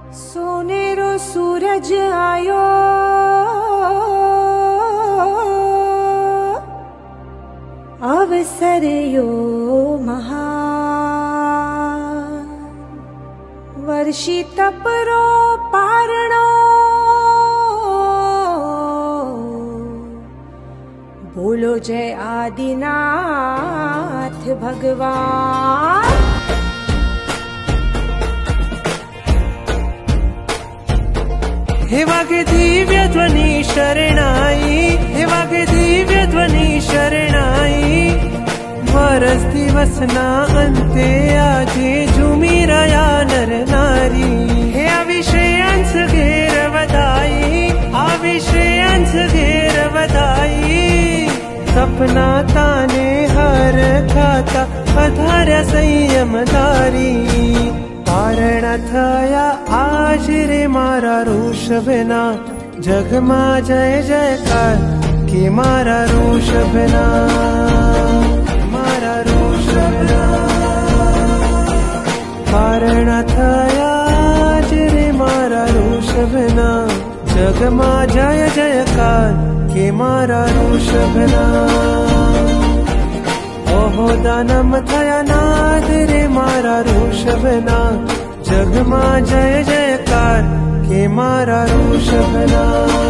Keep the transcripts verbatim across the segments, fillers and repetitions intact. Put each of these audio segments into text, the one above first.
सोनेरो सूरज आयो अवसर यो महान वर्षी तपरो पारणो बोलो जय आदिनाथ भगवान। हे वागे दिव्य ध्वनि शरणाई, हे वागे दिव्य ध्वनि शरणाई। वरस दिवस ना अंते आजे झूमी रया नर नारी। हे अविषयांस घेर वधाई, अविषयांस घेर वधाई। सपना ताने हर खाता पधार्या संयमधारी। कारण थया आज रे मारा ऋषभना जग मा जय जयकार के मारा ऋषभना मारा ऋषभना। कारण थया आज रे मारा ऋषभना जग मा जय जयकार के मारा ऋषभना। ओहो दानम थया नाद रे मारा ऋषभना जग मा जय जयकार के मारा ऋषभना।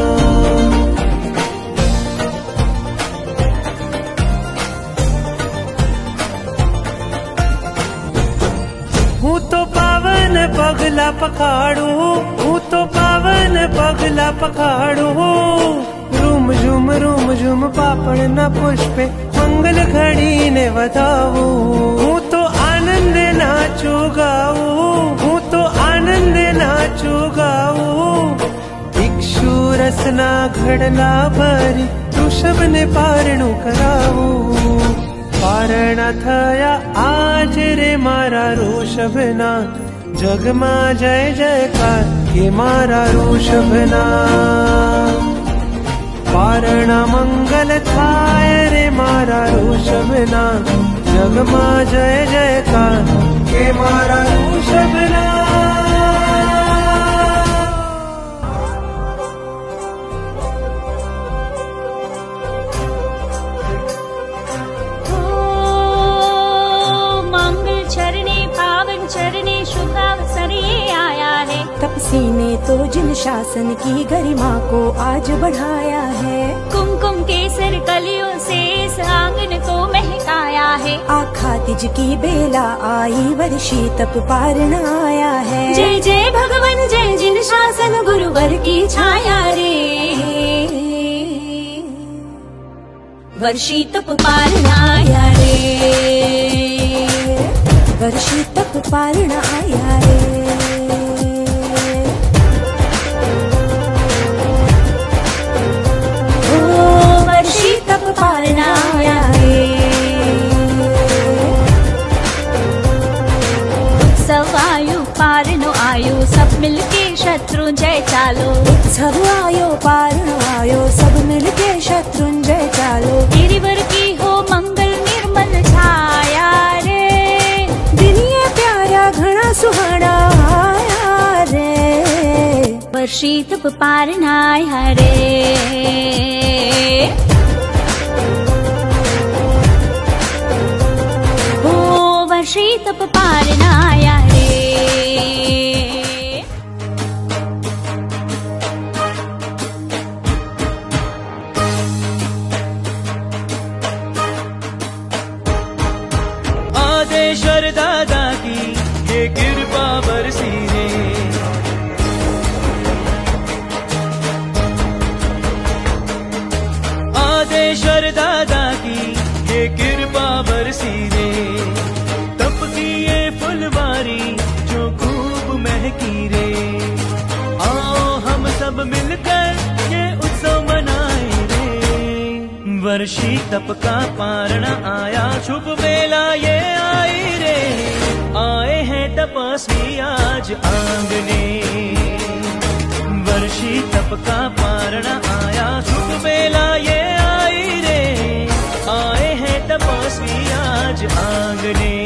हूँ तो पावन पगला पखाड़ू, हूँ तो पावन पगला पखाड़ू। रूम झूम रूम झूम पापड़ न पुष्पे मंगल घड़ी ने बताऊ। हूँ तो आनंद नाचू गाऊ, हूँ तो आनंद नाचू गाऊ। भिक्षु रसना घड़ला भरी ऋषभ ने पारणु कराऊ। पारण थया आज रे मारा ऋषभना जग मा जय जयकार के मारा ऋषभना। पारण मंगल थाय रे मारा ऋषभना जग मा जय जयकार के मारा ऋषभना। मंगल चरणे पावन चरणे शुभावसरे आया है। तपसी ने तो जिन शासन की गरिमा को आज बढ़ाया है। कुमकुम केसर कलियों से इस आंगन को महकाया है। आखा तिज की बेला आई वर्षी तप पारण आया है। जय जय भगवान जय जिन शासन गुरुवर की छाया रे। वर्षी तप पारण आया रे, वर्षी तप पारण आया रे। तप पारण आया रे। उत्सव आयो पारणो आयो सब मिलके शत्रुंजय चालो। उत्सव आयो पारणो आयो सब मिलके शत्रुंजय चालो। गिरिवर की हो मंगल निर्मल छाया रे। दिनिये प्यारा घना सुहाना आया रे। वर्षी तप पारण आया रे। वर्षी तप पारण आया रे। आदेश्वर दादा की ये कृपा बरसी रे। आदेश्वर दादा की ये कृपा बरसी रे। फुलवारी जो खूब महकी रे। आओ हम सब मिलकर ये उत्सव मनाए रे। वर्षी तप का पारण आया शुभ बेला ये आई रे। आए हैं तपस्वी आज आंगने। वर्षी तप का पारण आया शुभ बेला ये आई रे। आए हैं तपस्वी आज आंगने।